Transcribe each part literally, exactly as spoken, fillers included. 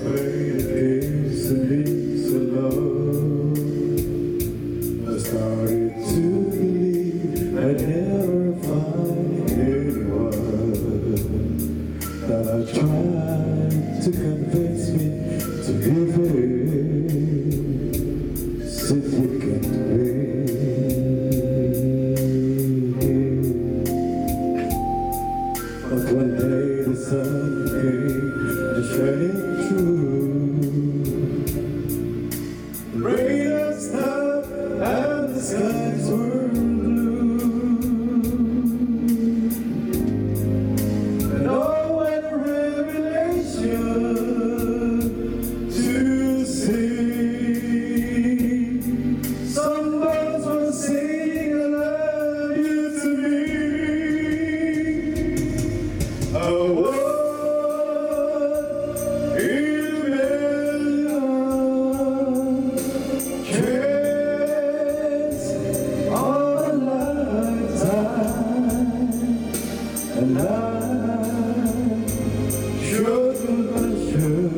afraid it is to be so low. I started to believe I'd never find anyone. That I tried to convince me to give it. Said you can't wait. But one day the sun came to shining through. The rain had stopped and the skies were blue. And oh, what a revelation to see. Some birds were singing I love you to me. Oh, and I showed compassion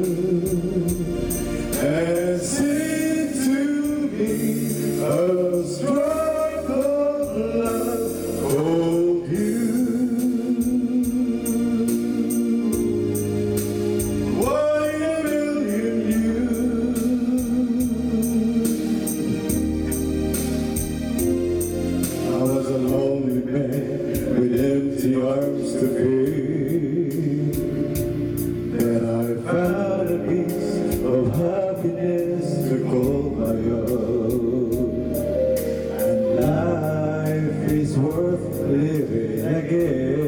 and seemed to be a stroke of love for you. Why a million you? I was a lonely man with empty arms to feed. Then I found a piece of happiness to call my own. And life is worth living again.